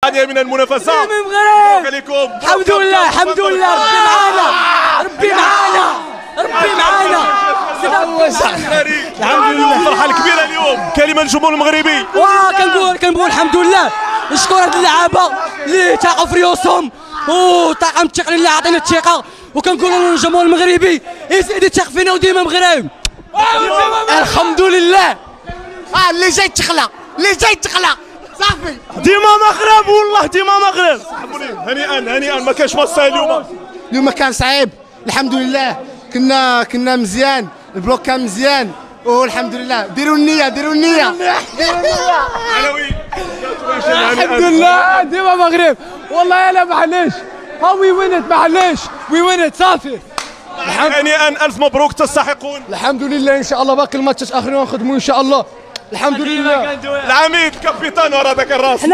ثانية من المنافسة. لكم الحمد لله الحمد لله. ربي معانا ربي معانا الحمد لله. فرحة كبيرة اليوم. كلمة للجمهور المغربي. كنقول الحمد لله. نشكر هاد اللعابة اللي تاقوا في ريوسهم وطاقم التقني اللي عطينا الثقة، وكنقولوا للجمهور المغربي يزيد يثق فينا وديما مغرب. الحمد لله. اللي جاي تخلق صافي. ديما مغرب والله ديما مغرب. هنيئا ما كانش ماتش اليوم كان صعيب. الحمد لله كنا مزيان، البلوك كان مزيان والحمد لله. ديروا النية الحمد لله ديما مغرب والله. انا معليش وي وينت صافي. هنيئا الف مبروك تستحقون. الحمد لله ان شاء الله باقي الماتشات اخرين ونخدموا ان شاء الله. الحمد لله. العميد كابيتان ورا ذاك الراس.